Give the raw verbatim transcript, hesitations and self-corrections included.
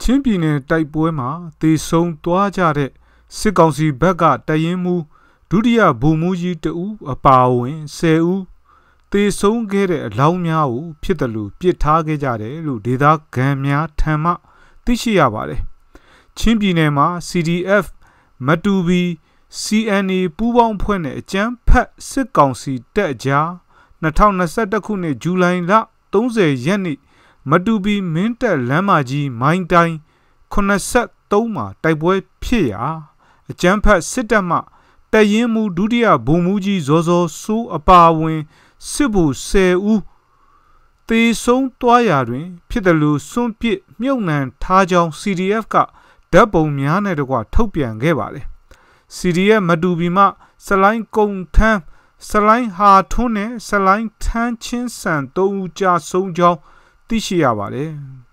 ချင်းပြည်နယ်တိုက်ပွဲမှာသေဆုံးသွားကြတဲ့စစ်ကောင်စီဘက်ကတရင်မှုဒုတိယဗိုလ်မှူးကြီးတဦးအပါအဝင်ဆယ်ဦးသေဆုံးခဲ့တဲ့အလောင်းများကိုဖြစ်တယ်လို့ပြစ်ထားခဲ့ကြတယ်လို့ဒေသခံများထံမှသိရှိရပါတယ်။ချင်းပြည်နယ်မှာ C D F မတူဘီ C N A ပူးပေါင်းဖွဲ့နဲ့အကြမ်းဖက်စစ်ကောင်စီတပ်အကြား၂၀၂၁ခုနှစ်ဇူလိုင်လ၃၀ရက်နေ့မတူဘီမင်းတပ်လမ်းမကြီးမိုင်းတိုင်း၇၃မှာတိုက်ပွဲဖြစ်ရာအကြမ်းဖက်စစ်တပ်မှတရင်မှုဒုတိယဗိုလ်မှူးကြီးဇော်ဇော်စိုးအပါအဝင်စစ်ဗိုလ်ဆယ်ဦးသေဆုံးသွားရာတွင်ဖြစ်တယ်လို့စွန့်ပစ်မြုပ်နှံထားကြောင်း C D F ကဓာတ်ပုံများနဲ့တကွထုတ်ပြန်ခဲ့ပါတယ်။ C D F မတူဘီမှစလိုင်းကုံထမ်းစလိုင်းဟာထွန်းနဲ့စလိုင်းထန်းချင်းစံသုံးဦးကြာဆုံးကြောင်းသိရှိရပါတယ်။